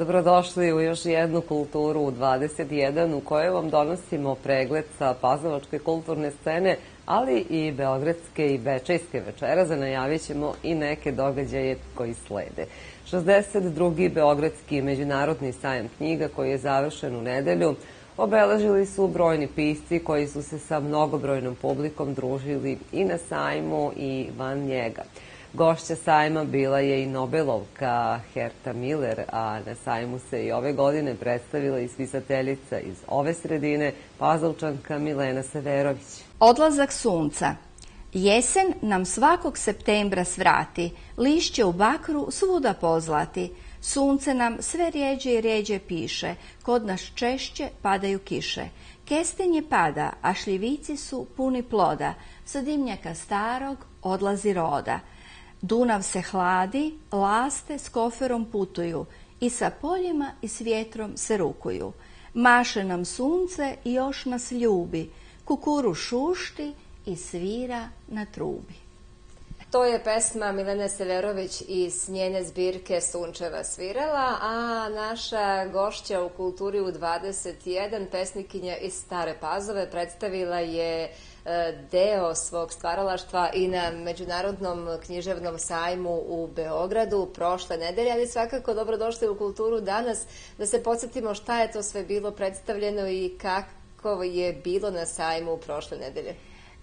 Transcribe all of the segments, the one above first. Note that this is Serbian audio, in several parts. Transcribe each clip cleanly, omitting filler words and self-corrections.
Dobrodošli u još jednu Kulturu u 21 u kojoj vam donosimo pregled sa pazovačke kulturne scene, ali i beogradske i bečejske. Večeras najavit ćemo i neke događaje koji slede. 62. Beogradski međunarodni sajam knjiga koji je završen u nedelju obeležili su brojni pisci koji su se sa mnogobrojnom publikom družili i na sajmu i van njega. Gošća sajma bila je i Nobelovka Herta Miller, a na sajmu se i ove godine predstavila i spisateljica iz ove sredine, Pazovčanka Milena Severović. Odlazak sunca. Jesen nam svakog septembra svrati, lišće u bakru svuda pozlati. Sunce nam sve rjeđe i rjeđe piše, kod nas češće padaju kiše. Kestenje pada, a šljivici su puni ploda, sa dimnjaka starog odlazi roda. Dunav se hladi, laste s koferom putuju, i sa poljima i s vjetrom se rukuju. Maše nam sunce i još nas ljubi, kukuru šušti i svira na trubi. To je pesma Milene Severović iz njene zbirke Sunčeva svirala, a naša gošća u Kulturi u 21, pesnikinja iz Stare Pazove, predstavila je deo svog stvaralaštva i na Međunarodnom književnom sajmu u Beogradu prošle nedelje, ali svakako dobrodošli u Kulturu danas da se podsjetimo šta je to sve bilo predstavljeno i kako je bilo na sajmu prošle nedelje.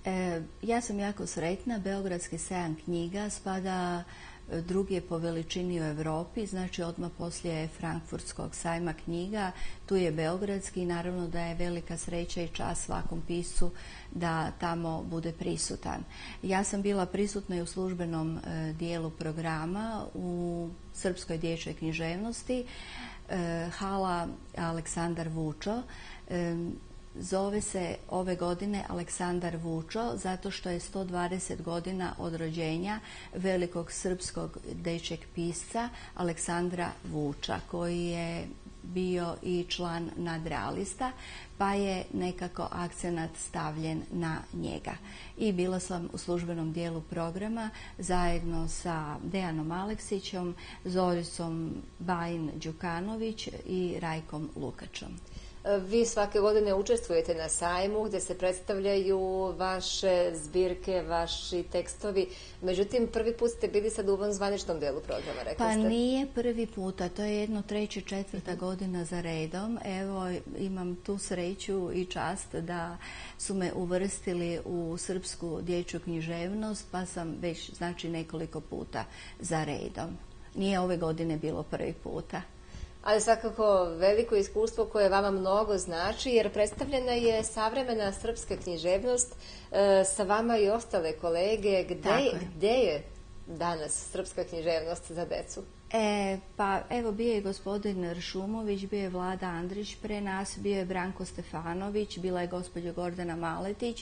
Ja sam jako sretna. Beogradski sajam knjiga spada drugi po veličini u Europi, znači odmah poslije Frankfurtskog sajma knjiga. Tu je beogradski i naravno da je velika sreća i čast svakom piscu da tamo bude prisutan. Ja sam bila prisutna i u službenom dijelu programa u srpskoj dječjoj književnosti, hala Aleksandar Vučo. Zove se ove godine Aleksandar Vučo zato što je 120 godina od rođenja velikog srpskog dečjeg pisca Aleksandra Vuča, koji je bio i član nadrealista, pa je nekako akcenat stavljen na njega. I bila sam u službenom dijelu programa zajedno sa Dejanom Aleksićem, Zoricom Bajin-Đukanović i Rajkom Lukačom. Vi svake godine učestvujete na sajmu gdje se predstavljaju vaše zbirke, vaši tekstovi. Međutim, prvi put ste bili sad u ovom zvaničnom delu programa, rekli ste. Pa nije prvi puta, to je jedno 3., 4. godina za redom. Evo, imam tu sreću i čast da su me uvrstili u srpsku dječju književnost, pa sam već znači nekoliko puta za redom. Nije ove godine bilo prvi puta. Ali svakako veliko iskustvo koje vama mnogo znači, jer predstavljena je savremena srpska književnost sa vama i ostale kolege. Gde je danas srpska književnost za decu? Pa evo, bio je gospodin Ršumović, bio je Vlada Andrić pre nas, bio je Branko Stefanović, bila je gospođa Gordana Maletić,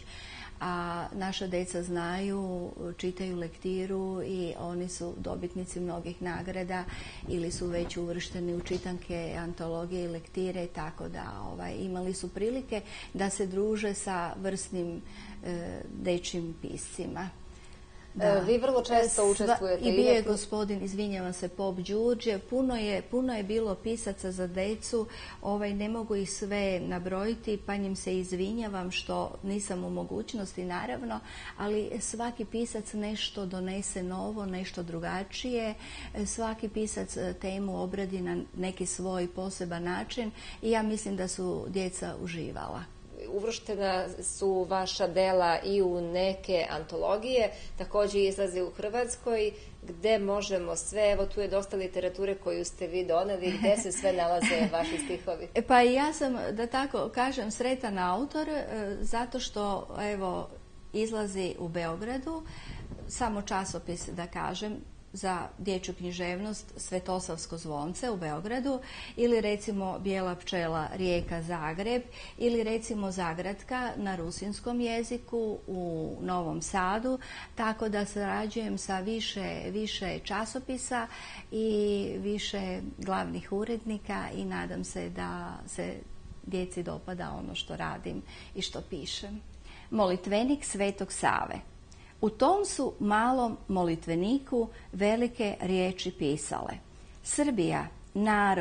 a naša deca znaju, čitaju lektiru i oni su dobitnici mnogih nagrada ili su već uvršteni u čitanke, antologije i lektire, tako da imali su prilike da se druže sa vrsnim dečjim piscima. Da. Vi vrlo često učestvujete. I bio je gospodin, izvinjavam se, Pop Đurđe. Puno je bilo pisaca za decu. Ne mogu ih sve nabrojiti, pa njim se izvinjavam što nisam u mogućnosti, naravno, ali svaki pisac nešto donese novo, nešto drugačije. Svaki pisac temu obradi na neki svoj poseban način i ja mislim da su djeca uživala. Uvrštena su vaša dela i u neke antologije, također izlaze u Hrvatskoj, gde možemo sve, evo tu je dosta literature koju ste vi doneli, gde se sve nalaze vaši stihovi? Pa ja sam, da tako kažem, sretan autor, zato što evo izlazi u Beogradu, samo časopis da kažem, za dječju književnost Svetosavsko zvonce u Beogradu, ili recimo Bijela pčela Rijeka Zagreb, ili recimo Zagratka na rusinskom jeziku u Novom Sadu, tako da sarađujem sa više časopisa i više glavnih urednika i nadam se da se djeci dopada ono što radim i što pišem. Molitvenik Svetog Save. U tom su malom molitveniku velike riječi pisale. Srbija, narod,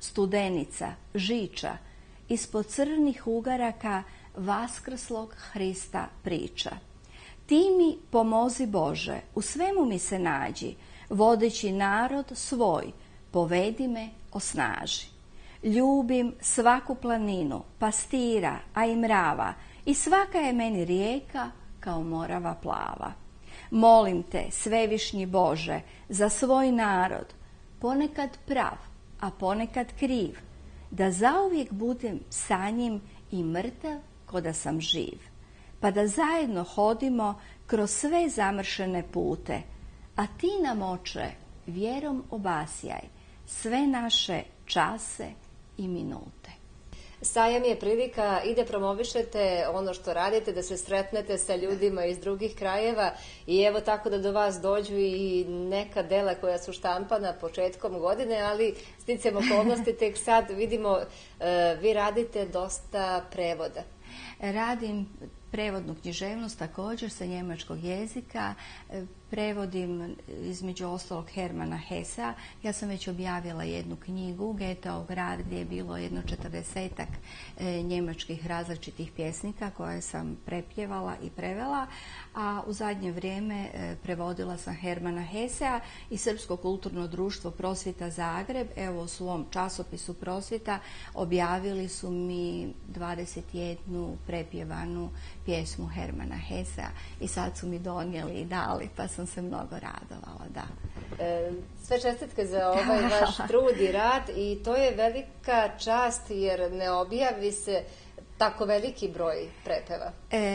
Studenica, Žiča, ispod crnih ugaraka vaskrslog Hrista priča. Ti mi pomozi Bože, u svemu mi se nađi, vodeći narod svoj, povedi me, osnaži. Ljubim svaku planinu, pastira, a i mrava, i svaka je meni rijeka kao Morava plava. Molim te, svevišnji Bože, za svoj narod, ponekad prav, a ponekad kriv, da zauvijek budem sa njim i mrtav ko da sam živ, pa da zajedno hodimo kroz sve zamršene pute, a ti nam, Oče, vjerom obasjaj sve naše čase i minute. Sajam je prilika i da promovišete ono što radite, da se sretnete sa ljudima iz drugih krajeva i evo tako da do vas dođu i neka dela koja su štampana početkom godine, ali sticajem okolnosti tek sad vidimo, vi radite dosta prevoda. Radim prevodnu književnost također sa njemačkog jezika, prevodim između ostalog Hermana Hessa. Ja sam već objavila jednu knjigu, Getao grad, gdje je bilo jedno 40-ak njemačkih različitih pjesnika koje sam prepjevala i prevela, a u zadnje vrijeme prevodila sam Hermana Hessa i Srpsko kulturno društvo Prosvjeta Zagreb. Evo u svom časopisu Prosvjeta objavili su mi 21 prepjevanu pjesmu Hermana Hessa i sad su mi donijeli i dali, pa sam se mnogo radovala, da. Sve čestitke za ovaj vaš trud i rad i to je velika čast jer ne objavi se tako veliki broj prepeva.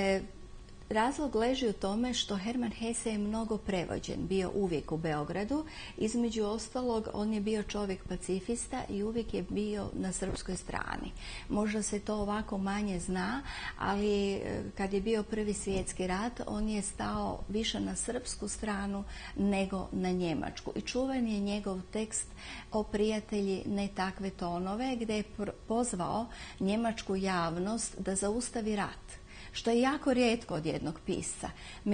Razlog leži u tome što Herman Hesse je mnogo prevođen, bio uvijek u Beogradu. Između ostalog, on je bio čovjek pacifista i uvijek je bio na srpskoj strani. Možda se to ovako manje zna, ali kad je bio Prvi svjetski rat, on je stao više na srpsku stranu nego na njemačku. I čuvan je njegov tekst O prijatelji ne takve tonove, gdje je pozvao njemačku javnost da zaustavi rat, što je jako rijetko od jednog pisca.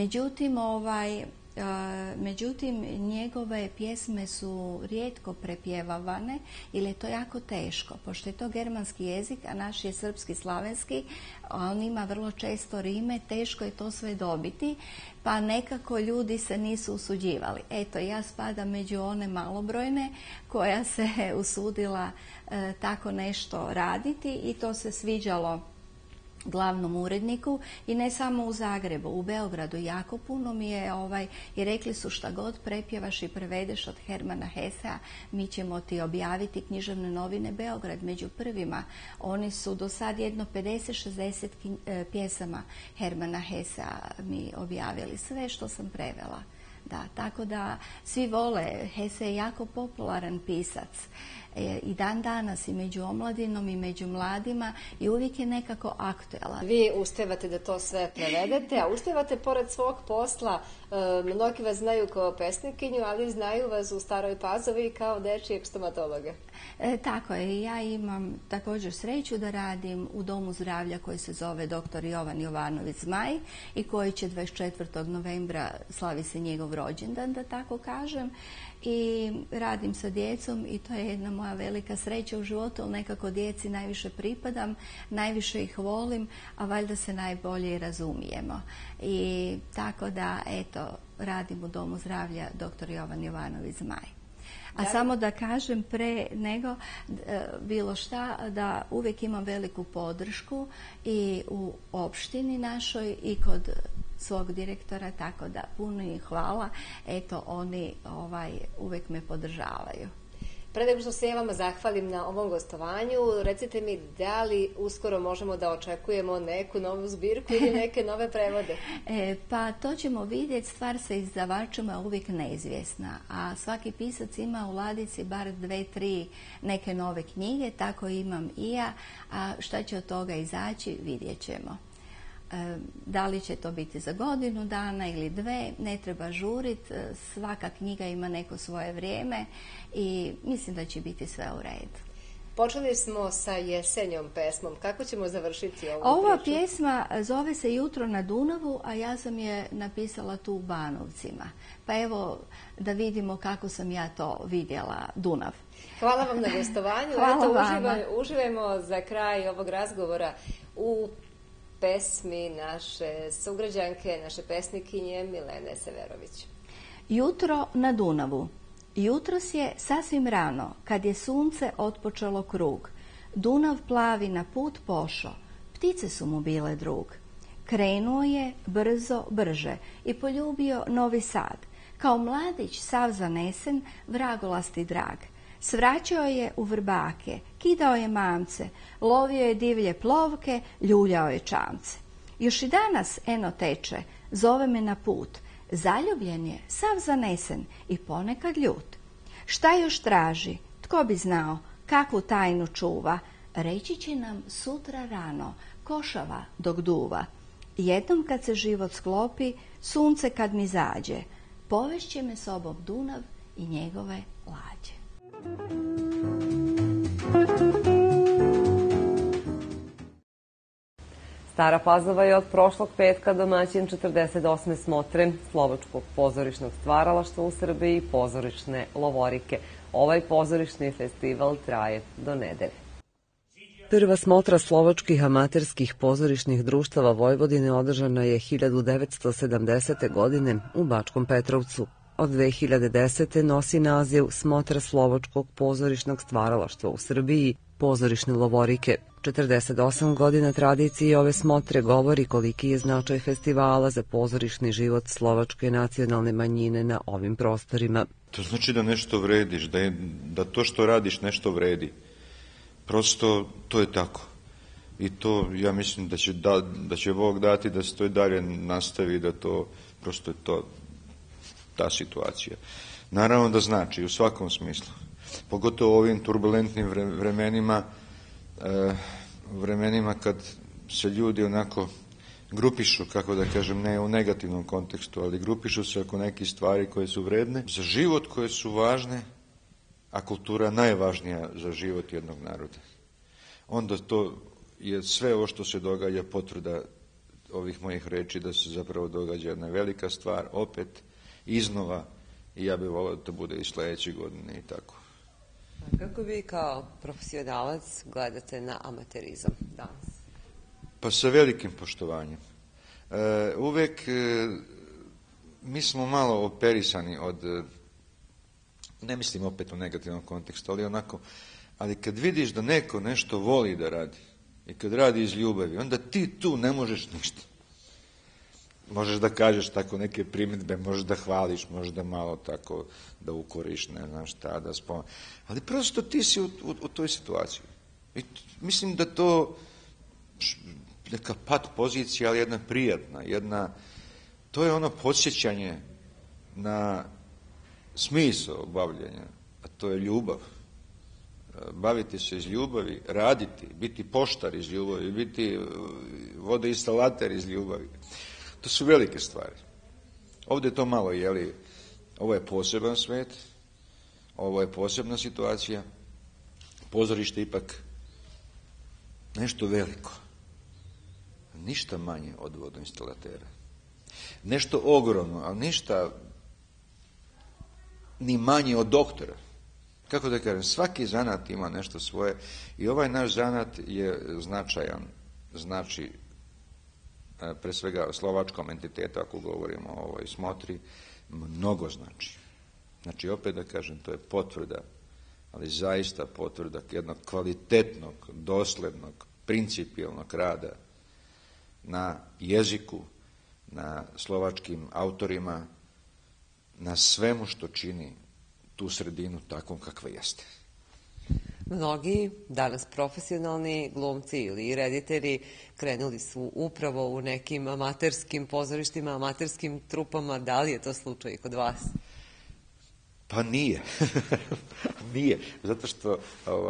Međutim, njegove pjesme su rijetko prepjevavane ili je to jako teško, pošto je to germanski jezik, a naš je srpski slavenski, a on ima vrlo često rime, teško je to sve dobiti, pa nekako ljudi se nisu usuđivali. Eto, ja spadam među one malobrojne koja se usudila tako nešto raditi i to se sviđalo glavnom uredniku i ne samo u Zagrebu, u Beogradu jako puno mi je i rekli su šta god prepjevaš i prevedeš od Hermana Hessa, mi ćemo ti objaviti. Književne novine Beograd među prvima. Oni su do sad jedno 50-60 pjesama Hermana Hessa mi objavili, sve što sam prevela. Da, tako da svi vole, Hesse je jako popularan pisac i dan danas i među omladinom i među mladima i uvijek je nekako aktuelan. Vi uspevate da to sve prevedete, a uspevate pored svog posla, mnogi vas znaju kao pesnikinju, ali znaju vas u Staroj Pazovi kao dečijeg stomatologa. Tako je, ja imam također sreću da radim u domu zdravlja koji se zove dr. Jovan Jovanović Zmaj i koji će 24. novembra slavi se njegov rođendan, da tako kažem. I radim sa djecom i to je jedna moja velika sreća u životu, ali nekako djeci najviše pripadam, najviše ih volim, a valjda se najbolje i razumijemo. I tako da, eto, radim u domu zdravlja dr. Jovan Jovanović Zmaj. A samo da kažem pre nego bilo šta, da uvijek imam veliku podršku i u opštini našoj i kod svog direktora, tako da puno im hvala. Eto, oni uvijek me podržavaju. Pre nego što se ja vama zahvalim na ovom gostovanju, recite mi da li uskoro možemo da očekujemo neku novu zbirku ili neke nove prevode? Pa to ćemo vidjeti, stvar sa izdavačima je uvijek neizvjesna, a svaki pisac ima u ladici bar 2-3 neke nove knjige, tako imam i ja, a šta će od toga izaći vidjet ćemo. Da li će to biti za godinu dana ili 2, ne treba žuriti, svaka knjiga ima neko svoje vrijeme i mislim da će biti sve u redu. Počeli smo sa jesenjom pesmom. Kako ćemo završiti ovu Ova priču? pjesma zove se Jutro na Dunavu, a ja sam je napisala tu u Banovcima. Pa evo da vidimo kako sam ja to vidjela, Dunav. Hvala vam na gostovanju. Hvala vama. Uživajmo za kraj ovog razgovora u pesmi naše sugrađanke, naše pesnikinje Milene Severović. Jutro na Dunavu. Jutros je sasvim rano, kad je sunce otpočelo krug. Dunav plavi na put pošo, ptice su mu bile drug. Krenuo je brzo, brže i poljubio Novi Sad. Kao mladić sav zanesen, vragolasti drag. Svraćao je u vrbake, kidao je mamce, lovio je divlje plovke, ljuljao je čamce. Još i danas eno teče, zove me na put. Zaljubljen je, sav zanesen i ponekad ljut. Šta još traži, tko bi znao, kakvu tajnu čuva, reći će nam sutra rano, košava dok duva. Jednom kad se život sklopi, sunce kad mi zađe, povešće me sobom Dunav i njegove lađe. Stara Pazova je od prošlog petka domaćin 48. smotre slovačkog pozorišnog stvaralaštva u Srbiji i pozorišne Lovorike. Ovaj pozorišni festival traje do nedelje. Prva smotra slovačkih amaterskih pozorišnih društava Vojvodine održana je 1970. godine u Bačkom Petrovcu. Od 2010. nosi naziv Smotra slovačkog pozorišnog stvaralaštva u Srbiji, pozorišne Lovorike. 48 godina tradicije ove smotre govori koliki je značaj festivala za pozorišni život slovačke nacionalne manjine na ovim prostorima. To znači da nešto vrediš, da to što radiš nešto vredi. Prosto to je tako. I to ja mislim da će Bog dati da se to i dalje nastavi, da to prosto je to ta situacija. Naravno da znači u svakom smislu. Pogotovo u ovim turbulentnim vremenima kad se ljudi onako grupišu, kako da kažem, ne u negativnom kontekstu, ali grupišu se oko nekih stvari koje su vredne, za život koje su važne, a kultura najvažnija za život jednog naroda. Onda to je sve ovo što se događa potvrda ovih mojih reči da se zapravo događa jedna velika stvar, opet, iznova, i ja bih volio da to bude i sledeće godine i tako. Kako vi kao profesionalac gledate na amaterizam danas? Pa sa velikim poštovanjem. Uvek mi smo malo operisani od, ne mislim opet u negativnom kontekstu, ali onako, ali kad vidiš da neko nešto voli da radi i kad radi iz ljubavi, onda ti tu ne možeš ništa. Možeš da kažeš tako neke primjedbe, možeš da hvališ, možeš da malo tako da ukoriš, ne znam šta, da spomenuš. Ali prosto ti si u toj situaciji. I mislim da to neka pat pozicija, ali jedna prijatna, to je ono podsjećanje na smisao bavljenja, a to je ljubav. Baviti se iz ljubavi, raditi, biti poštar iz ljubavi, biti vodoinstalater iz ljubavi. To su velike stvari. Ovdje je to malo, jeli, ovo je poseban svet, ovo je posebna situacija, pozorište ipak nešto veliko, ništa manje od vodoinstalatera. Nešto ogromno, ali ništa ni manje od doktora. Kako da kažem, svaki zanat ima nešto svoje i ovaj naš zanat je značajan, znači pre svega slovačkom entitetu, ako govorimo o ovoj smotri, mnogo znači. Znači, opet da kažem, to je potvrda, ali zaista potvrda jednog kvalitetnog, doslednog, principijelnog rada na jeziku, na slovačkim autorima, na svemu što čini tu sredinu takvom kakva jeste. Mnogi danas profesionalni glumci ili reditelji krenuli su upravo u nekim amaterskim pozorištima, amaterskim trupama. Da li je to slučaj i kod vas? Pa nije. Nije. Zato što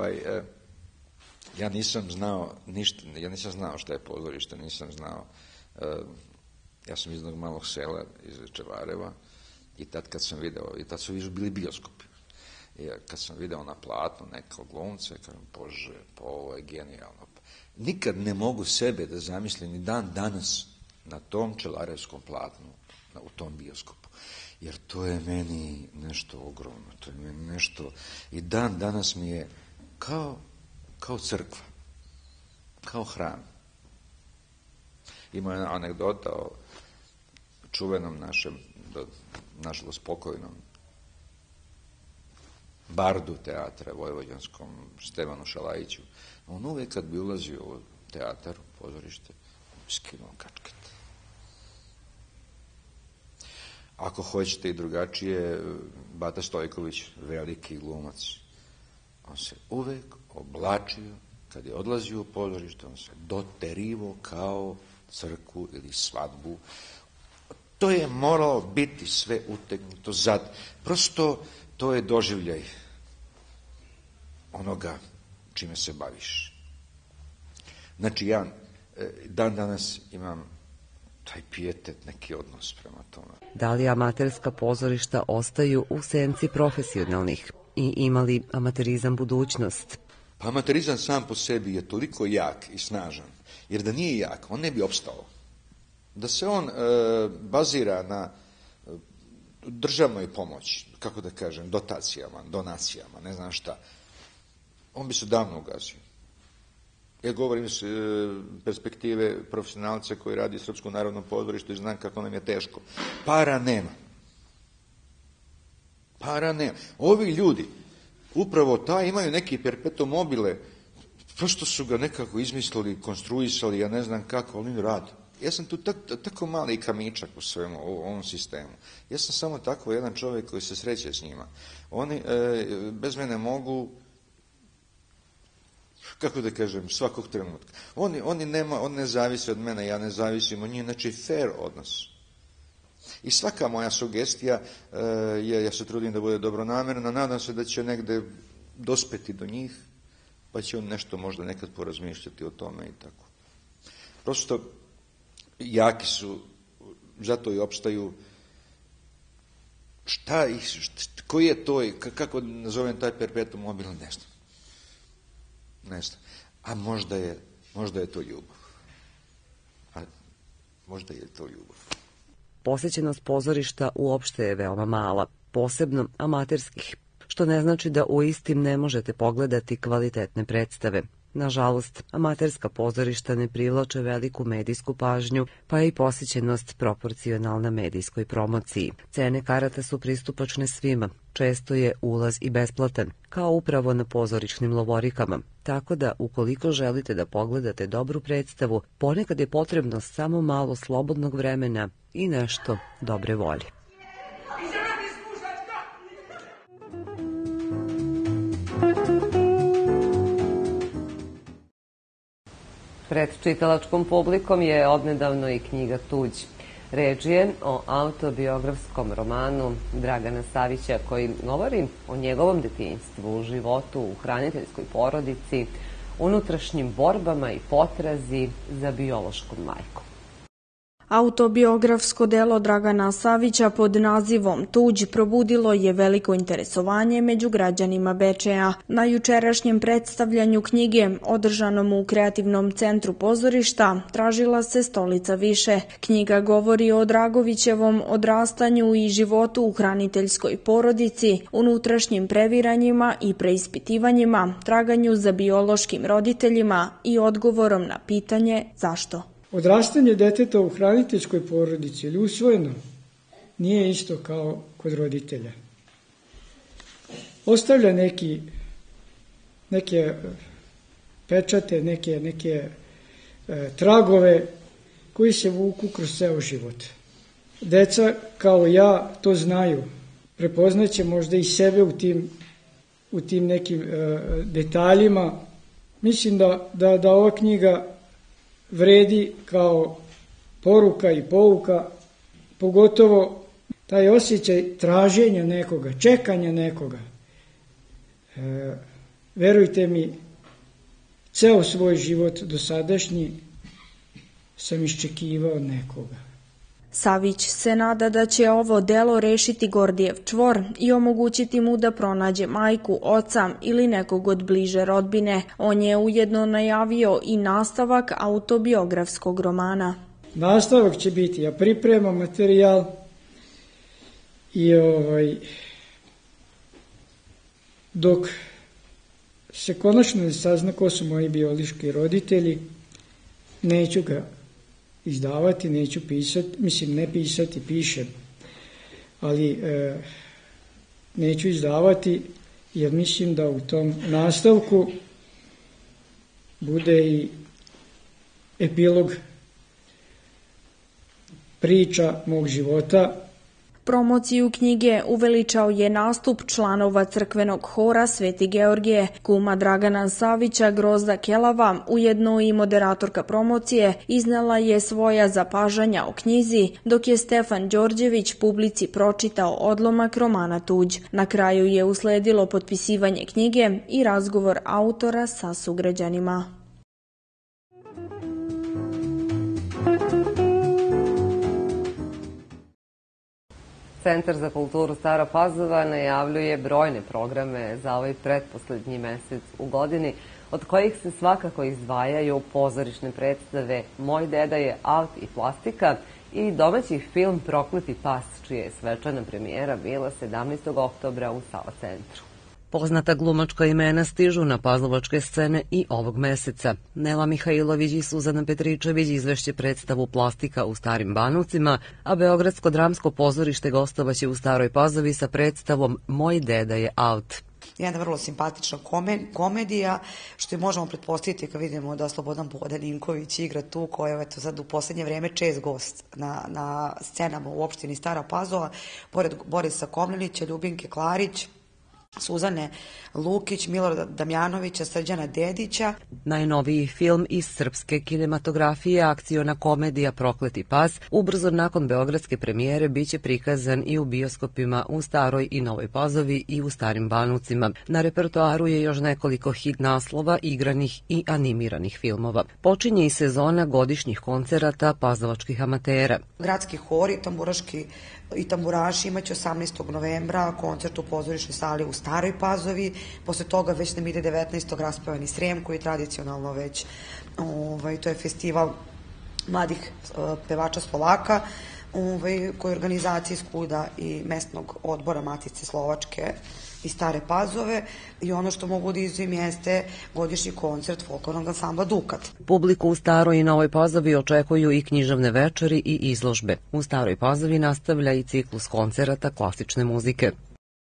ja nisam znao ništa, ja nisam znao šta je pozorište, nisam znao. Ja sam iz jednog malog sela, iz Čevareva, i tad kad sam video, i tad su bili bioskopi. Kad sam video na platnu nekog glumca, kažem, Bože, pa ovo je genijalno. Nikad ne mogu sebe da zamislim ni dan danas na tom čelarevskom platnu, u tom bioskopu. Jer to je meni nešto ogromno, to je meni nešto, i dan danas mi je kao crkva, kao hram. Ima jedna anegdota o čuvenom našem, nažalost pokojnom bardu teatra vojvođanskom Stevanu Šalajiću. On uvijek kad bi ulazio u teatar, u pozorište, skinuo kačket. Ako hoćete i drugačije, Bata Stojković, veliki glumac, on se uvijek oblačio, kad je odlazio u pozorište, on se doterivo kao crkvu ili svadbu. To je moralo biti sve utegnuto zad. Prosto to je doživljaj onoga čime se baviš. Znači, ja dan danas imam taj pijetet, neki odnos prema tome. Da li amaterska pozorišta ostaju u senci profesionalnih i ima li amaterizam budućnost? Pa amaterizam sam po sebi je toliko jak i snažan, jer da nije jak, on ne bi opstao. Da se on bazira na državnoj pomoći, kako da kažem, donacijama, ne znam šta, on bi se davno ugasio. Ja govorim iz perspektive profesionalca koji radi u Srpskom narodnom pozorištu i znam kako nam je teško. Para nema. Ovi ljudi, upravo imaju neki perpetuum mobile, prosto su ga nekako izmislili, konstruisali, ja ne znam kako, ali oni rade. Ja sam tu tako mali kamičak u svemu ovom sistemu. Ja sam samo tako jedan čovjek koji se sreće s njima. Oni bez mene mogu, kako da kažem, svakog trenutka. On ne zavisi od mene, ja ne zavisim od njih, znači fair odnos. I svaka moja sugestija, ja se trudim da bude dobronamerna, nadam se da će negde dospeti do njih, pa će on nešto možda nekad porazmišljati o tome i tako. Prosto, jaki su, zato i opstaju. Koji je to, kako nazovem taj perpetuum mobile, ne znam. A možda je to ljubav. Posećenost pozorišta uopšte je veoma mala, posebno amaterskih, što ne znači da u istim ne možete pogledati kvalitetne predstave. Nažalost, amaterska pozorišta ne privlače veliku medijsku pažnju, pa je i posjećenost proporcionalna medijskoj promociji. Cene karata su pristupačne svima, često je ulaz i besplatan, kao upravo na pozorišnim lovorikama. Tako da, ukoliko želite da pogledate dobru predstavu, ponekad je potrebno samo malo slobodnog vremena i nešto dobre volje. Pred čitalačkom publikom je odnedavno i knjiga Tuđ. Reč je o autobiografskom romanu Dragana Savića koji govori o njegovom detinjstvu, životu u hraniteljskoj porodici, unutrašnjim borbama i potrazi za biološkom majkom. Autobiografsko delo Dragana Savića pod nazivom Tuđ probudilo je veliko interesovanje među građanima Bečeja. Na jučerašnjem predstavljanju knjige, održanom u Kreativnom centru pozorišta, tražila se stolica više. Knjiga govori o Dragovićevom odrastanju i životu u hraniteljskoj porodici, unutrašnjim previranjima i preispitivanjima, traganju za biološkim roditeljima i odgovorom na pitanje zašto. Odrastanje deteta u hraniteljskoj porodici ili usvojeno nije isto kao kod roditelja. Ostavlja neke pečate, neke tragove koji se vuku kroz ceo život. Deca kao ja to znaju, prepoznaće možda i sebe u tim nekim detaljima. Mislim da ova knjiga vredi kao poruka i pouka, pogotovo taj osjećaj traženja nekoga, čekanja nekoga. Verujte mi, ceo svoj život dosadašnji sam iščekivao nekoga. Savić se nada da će ovo delo rešiti Gordijev čvor i omogućiti mu da pronađe majku, oca ili nekog od bliže rodbine. On je ujedno najavio i nastavak autobiografskog romana. Nastavak će biti, ja pripremam materijal i dok se konačno ne sazna ko su moji biološki roditelji, neću ga izdavati, neću pisati, mislim ne pisati, pišem, ali neću izdavati jer mislim da u tom nastavku bude i epilog priča mog života. Promociju knjige uveličao je nastup članova crkvenog hora Sveti Georgije, kuma Dragana Savića, Grozda Kelava, ujedno i moderatorka promocije, iznela je svoja zapažanja o knjizi, dok je Stefan Đorđević publici pročitao odlomak romana Tuđ. Na kraju je usledilo potpisivanje knjige i razgovor autora sa sugrađanima. Centar za kulturu Stara Pazova najavljuje brojne programe za ovaj pretposlednji mesec u godini, od kojih se svakako izdvajaju pozorišne predstave Moj deda je aut i plastika i domaći film Prokleti pas, čija je svečana premijera bila 17. oktobra u Sava centru. Poznata glumačka imena stižu na pazlovačke scene i ovog meseca. Nela Mihajlović i Suzana Petričević izvešće predstavu Plastika u Starim Banovcima, a Beogradsko dramsko pozorište gostovaće u Staroj Pazovi sa predstavom Moj deda je aut. Jedna vrlo simpatična komedija, što je možemo pretpostaviti kad vidimo da Slobodan Ninković igra tu, koja je sad u poslednje vreme čest gost na scenama u opštini Stara Pazova, pored Borisa Komnenića, Ljubinke Klarić, Suzane Lukić, Milorada Damjanovića, Srđana Dedića. Najnoviji film iz srpske kinematografije, akciona komedija Prokleti pas, ubrzo nakon beogradske premijere biće prikazan i u bioskopima u Staroj i Novoj Pazovi i u Starim Banovcima. Na repertoaru je još nekoliko hit naslova, igranih i animiranih filmova. Počinje i sezona godišnjih koncerata pazovačkih amatera. Gradski hori, tamburaški i tamburaši imaće 18. novembra koncert u pozorišnoj sali u Staroj Pazovi, posle toga već nam ide 19. raspevani Srem, koji je tradicionalno već, to je festival mladih pevača Slovaka, koji je organizacija Skuda i mesnog odbora Matice Slovačke i Stare Pazove, i ono što mogu da izvim jeste godišnji koncert folklornog ansambla Dukat. Publiku u Staroj i Novoj Pazovi očekuju i književne večeri i izložbe. U Staroj Pazovi nastavlja i ciklus koncerata klasične muzike.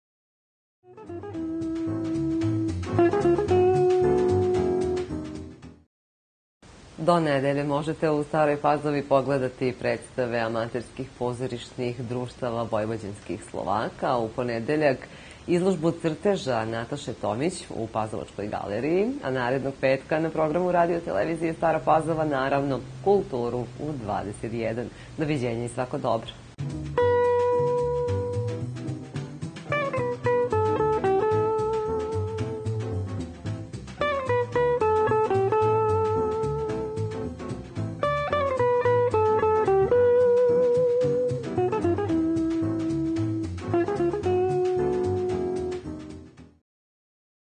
Do nedelje možete u Staroj Pazovi pogledati predstave amaterskih pozorišnih društava vojvođanskih Slovaka. U ponedeljak izložbu crteža Nataše Tomić u Pazovačkoj galeriji, a narednog petka na programu radio televizije Stara Pazova, naravno, kulturu u 21. Doviđenja i svako dobro.